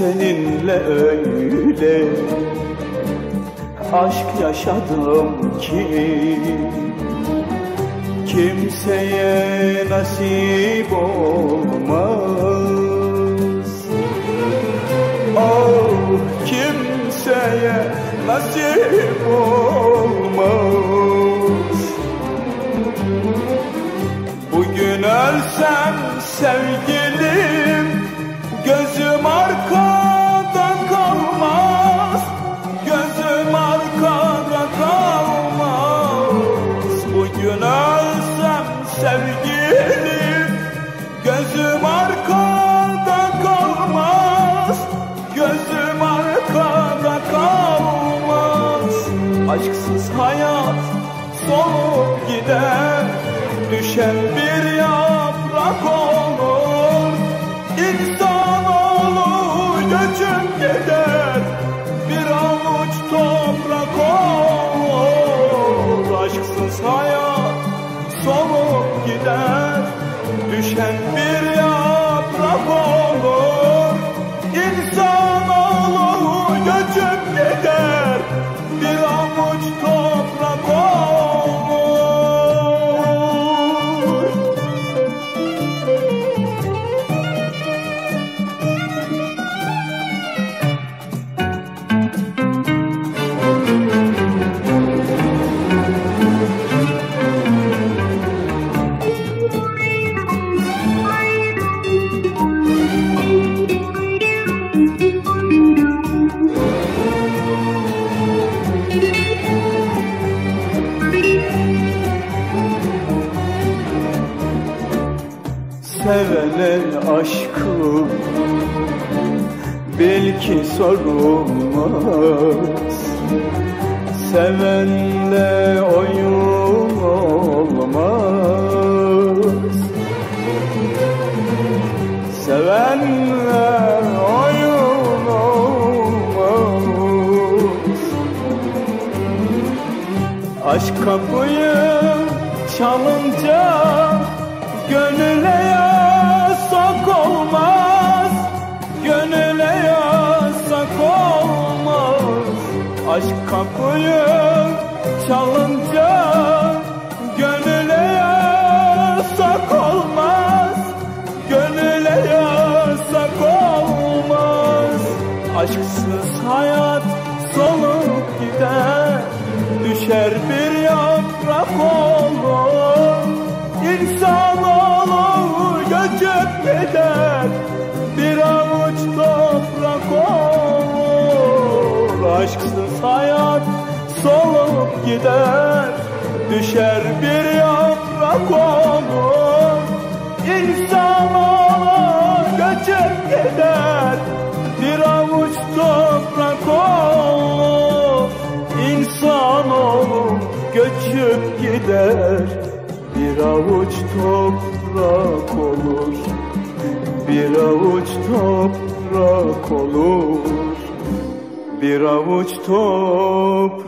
seninle öyle aşk yaşadım ki kimseye nasip olmaz. Oh, kimseye nasip olmaz. Bugün ölsem sevgilim, gözüm arkada kalmaz. Gözüm arkada kalmaz. Bugün ölsem sevgilim, gözüm arkada kalmaz. Gözüm arkada kalmaz. Aşksız hayat solup gider, düşen bir yaprak olur. İnsanoğlu göçüp gider, bir avuç toprak olur. Aşksız hayat solup gider, düşen bir yaprak olur. İnsanoğlu göçüp gider, bir avuç toprak olur. Sevene aşkı belki sorulmaz. Sevenle oyun olmaz. Sevenle oyun olmaz. Aşk kapıyı çalınca gönüle yasak olmaz. Gönüle yasak olmaz. Aşk kapıyı çalınca gönüle yasak olmaz. Gönüle yasak olmaz. Aşksız hayat solup gider, düşer bir yaprak olur. İnsanoğlu göçüp gider, bir avuç toprak olur. Aşksız hayat solup gider, düşer bir yaprak olur. İnsanoğlu göçüp gider, bir avuç toprak olur. İnsanoğlu göçüp gider, bir avuç toprak olur. Bir avuç toprak olur. Bir avuç toprak